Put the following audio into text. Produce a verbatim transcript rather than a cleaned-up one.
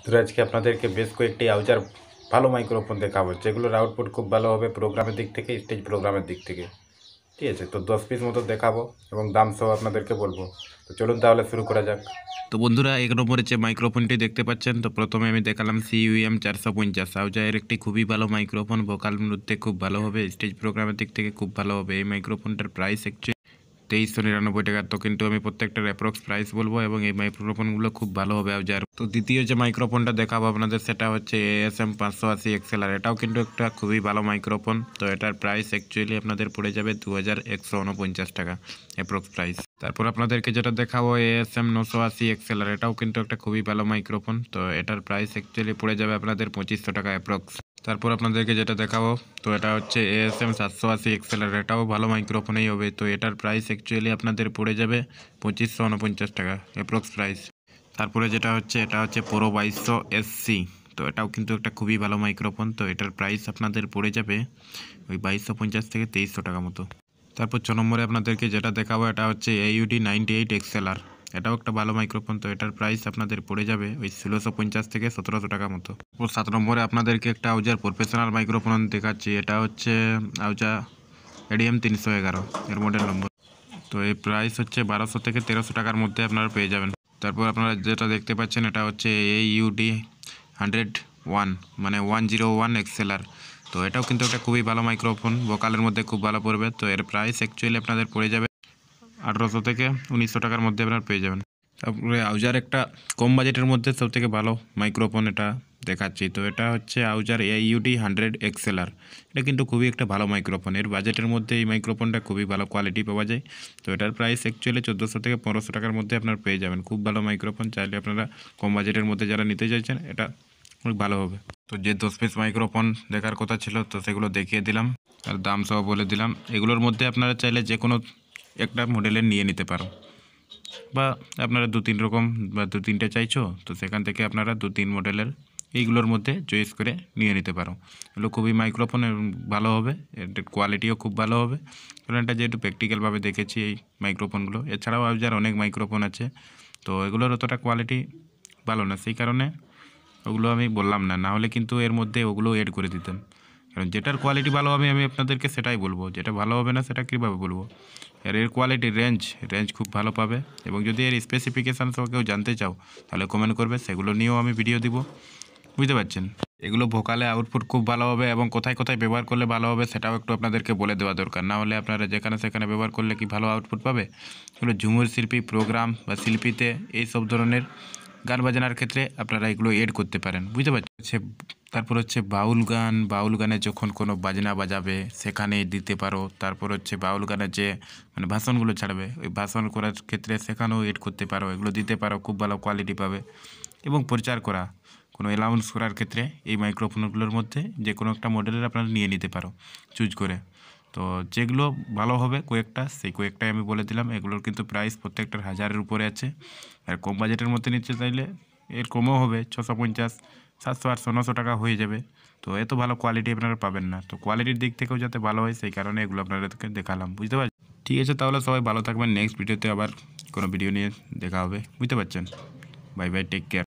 বন্ধুরা আজকে আপনাদেরকে বেশ কয়েকটি আউজার ভালো মাইক্রোফোন দেখাবো, যেগুলোর আউটপুট খুব ভালো হবে প্রোগ্রামের দিক থেকে, স্টেজ প্রোগ্রামের দিক থেকে। ঠিক আছে, তো দশ পিস মতো দেখাবো এবং দাম সহ আপনাদেরকে বলবো। তো চলুন তাহলে শুরু করা যাক। তো বন্ধুরা, এক নম্বরে যে মাইক্রোফোনটি দেখতে পাচ্ছেন, তো প্রথমে আমি দেখালাম সিইউএম চারশো পঞ্চাশ। আউজায়ের একটি খুবই ভালো মাইক্রোফোন, ভোকাল মধ্যে খুব ভালো হবে, স্টেজ প্রোগ্রামের দিক থেকে খুব ভালো হবে। এই মাইক্রোফোনটার প্রাইস অ্যাকচুয়ালি তেইশশো নিরানব্বই টাকা। তো কিন্তু আমি প্রত্যেকটার অ্যাপ্রক্স প্রাইস বলবো এবং এই মাইক্রোফোনগুলো খুব ভালো হবে আউজার। তো দ্বিতীয় যে মাইক্রোফোনটা দেখাবো আপনাদের, সেটা হচ্ছে এএসএম পাঁচশো আশি এক্সএলআর। এটাও কিন্তু একটা খুবই ভালো মাইক্রোফোন। তো এটার প্রাইস অ্যাকচুয়ালি আপনাদের পড়ে যাবে দু হাজার একশো উনপঞ্চাশ টাকা অ্যাপ্রক্স প্রাইস। তারপর আপনাদেরকে যেটা দেখাবো এএসএম নশো আশি এক্সএলআর, এটাও কিন্তু একটা খুবই ভালো মাইক্রোফোন। তো এটার প্রাইস অ্যাকচুয়ালি পড়ে যাবে আপনাদের পঁচিশশো টাকা অ্যাপ্রক্স। তারপর আপনাদেরকে যেটা দেখাবো, তো এটা হচ্ছে এএসএম সাতশো আশি এক্সএলআর। এটাও ভালো মাইক্রোফোনেই হবে। তো এটার প্রাইস অ্যাকচুয়ালি আপনাদের পড়ে যাবে পঁচিশশো উনপঞ্চাশ টাকা অ্যাপ্রক্স প্রাইস। তারপরে যেটা হচ্ছে, এটা হচ্ছে প্রো বাইশশো এসসি। তো এটাও কিন্তু একটা খুবই ভালো মাইক্রোফোন। তো এটার প্রাইস আপনাদের পড়ে যাবে ওই বাইশশো পঞ্চাশ থেকে তেইশশো টাকা মতো। তারপর ছ নম্বরে আপনাদেরকে যেটা দেখাবো, এটা হচ্ছে এইউডি নাইনটি এইট এক্সএলআর। এটাও একটা ভালো মাইক্রোফোন। তো এটার প্রাইস আপনাদের পড়ে যাবে ওই ষোলোশো পঞ্চাশ থেকে সতেরোশো টাকা মতো। ও সাত নম্বরে আপনাদেরকে একটা আউজার প্রফেশনাল মাইক্রোফোন দেখাচ্ছি। এটা হচ্ছে আউজা এডিএম তিনশো এগারো এর মডেল নম্বর। তো এই প্রাইস হচ্ছে বারোশো থেকে তেরোশো টাকার মধ্যে আপনারা পেয়ে যাবেন। তারপর আপনারা যেটা দেখতে পাচ্ছেন, এটা হচ্ছে এইউডি হান্ড্রেড ওয়ান মানে ওয়ান জিরো ওয়ান এক্সএলআর। তো এটাও কিন্তু একটা খুবই ভালো মাইক্রোফোন, ভোকালের মধ্যে খুব ভালো পড়বে। তো এর প্রাইস অ্যাকচুয়ালি আপনাদের পড়ে যাবে আঠারোশো থেকে উনিশশো টাকার মধ্যে আপনারা পেয়ে যাবেন। তারপরে আউজার একটা কম বাজেটের মধ্যে সব থেকে ভালো মাইক্রোফোন এটা দেখাচ্ছি। তো এটা হচ্ছে আউজার এইউডি হান্ড্রেড এক্সএলআর। এটা কিন্তু খুবই একটা ভালো মাইক্রোফোন। এর বাজেটের মধ্যে এই মাইক্রোফোনটা খুবই ভালো কোয়ালিটি পাওয়া যায়। তো এটার প্রাইস অ্যাকচুয়ালি চোদ্দোশো থেকে পনেরোশো টাকার মধ্যে আপনারা পেয়ে যাবেন। খুব ভালো মাইক্রোফোন, চাইলে আপনারা কম বাজেটের মধ্যে যারা নিতে চাইছেন, এটা অনেক ভালো হবে। তো যে দশ পিস মাইক্রোফোন দেখার কথা ছিল, তো সেগুলো দেখিয়ে দিলাম আর দাম সহ বলে দিলাম। এগুলোর মধ্যে আপনারা চাইলে যে কোনো একটা মডেলের নিয়ে নিতে পারো, বা আপনারা দু তিন রকম বা দু তিনটে চাইছো, তো সেখান থেকে আপনারা দু তিন মডেলের এইগুলোর মধ্যে চয়েস করে নিয়ে নিতে পারো। এগুলো খুবই মাইক্রোফোন ভালো হবে, এর কোয়ালিটিও খুব ভালো হবে। কারণ এটা যেহেতু প্র্যাকটিক্যালভাবে দেখেছি এই মাইক্রোফোনগুলো। এছাড়াও আউজার অনেক মাইক্রোফোন আছে, তো এগুলোর অতটা কোয়ালিটি ভালো না, সেই কারণে ওগুলো আমি বললাম না। না হলে কিন্তু এর মধ্যে ওগুলো এড করে দিতাম। কারণ যেটার কোয়ালিটি ভালো হবে আমি আপনাদেরকে সেটাই বলবো, যেটা ভালো হবে না সেটা কীভাবে বলবো। আর এর কোয়ালিটি রেঞ্জ রেঞ্জ খুব ভালো পাবে। এবং যদি এর স্পেসিফিকেশান সহ কেউ জানতে চাও, তাহলে কমেন্ট করবে, সেগুলো নিয়েও আমি ভিডিও দিব। বুঝতে পারছেন? এগুলো ভোকালে আউটপুট খুব ভালো হবে এবং কোথায় কোথায় ব্যবহার করলে ভালো হবে সেটাও একটু আপনাদেরকে বলে দেওয়া দরকার। না হলে আপনারা যেখানে সেখানে ব্যবহার করলে কি ভালো আউটপুট পাবে? এগুলো ঝুমুর শিল্পী, প্রোগ্রাম বা শিল্পীতে এই সব ধরনের গান বাজনার ক্ষেত্রে আপনারা এগুলো এড করতে পারেন। বুঝতে পারছেন? তারপর হচ্ছে বাউল গান, বাউল গানে যখন কোনো বাজনা বাজাবে সেখানে দিতে পারো। তারপর হচ্ছে বাউল গানে যে মানে ভাষণগুলো ছাড়বে, ওই ভাষণ করার ক্ষেত্রে সেখানেও এড করতে পারো, এগুলো দিতে পারো, খুব ভালো কোয়ালিটি পাবে। এবং প্রচার করা, কোনো অ্যানাউন্স করার ক্ষেত্রে এই মাইক্রোফোনগুলোর মধ্যে যে কোনো একটা মডেলের আপনারা নিয়ে নিতে পারো চুজ করে। তো যেগুলো ভালো হবে কয়েকটা, সেই কয়েকটাই আমি বলে দিলাম। এগুলোর কিন্তু প্রাইস প্রত্যেকটার হাজারের উপরে আছে। আর কম বাজেটের মধ্যে নিতে চাইলে এর কমও হবে, ছশো পঞ্চাশ সাতশো আটশো নশো টাকা হয়ে যাবে। তো এত ভালো কোয়ালিটি আপনারা পাবেন না। তো কোয়ালিটির দিক থেকেও যাতে ভালো হয়, সেই কারণে এগুলো আপনাদেরকে দেখালাম। বুঝতে পারছেন? ঠিক আছে, তাহলে সবাই ভালো থাকবেন। নেক্সট ভিডিওতে আবার কোনো ভিডিও নিয়ে দেখা হবে। বুঝতে পারছেন? Bye bye, take care.